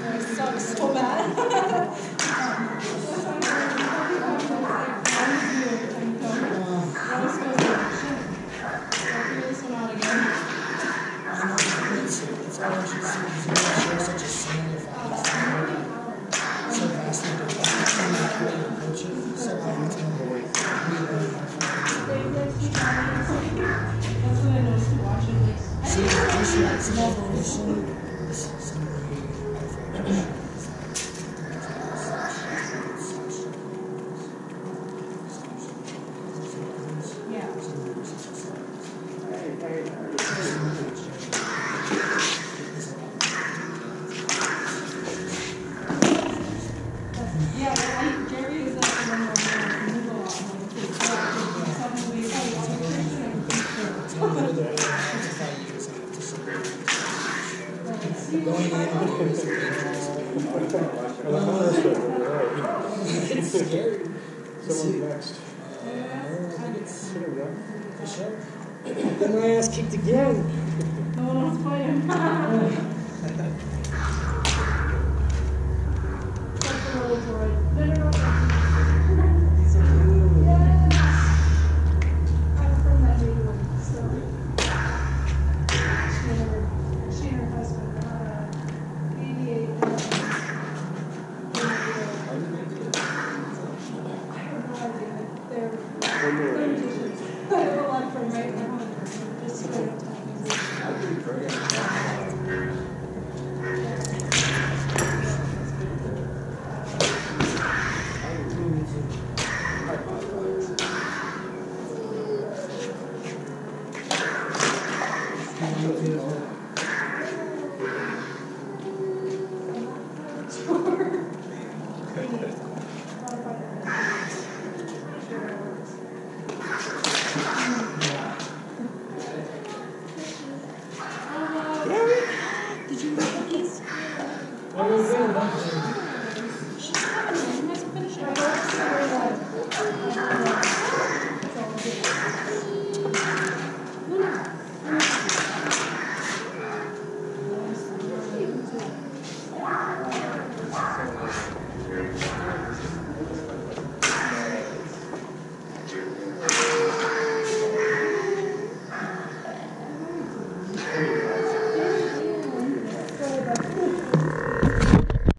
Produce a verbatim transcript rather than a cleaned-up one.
sucks so bad. It's scary. Someone's next. Get my ass kicked again. No one wants to fight him. That's the rules for it. No, no, no. These are blue. Yes. I'm from that neighborhood, so. She and her, she and her husband, uh, eighty-eight. Uh, they're, they're musicians. I have a lot from right now. Just straight up talking. Did you make these?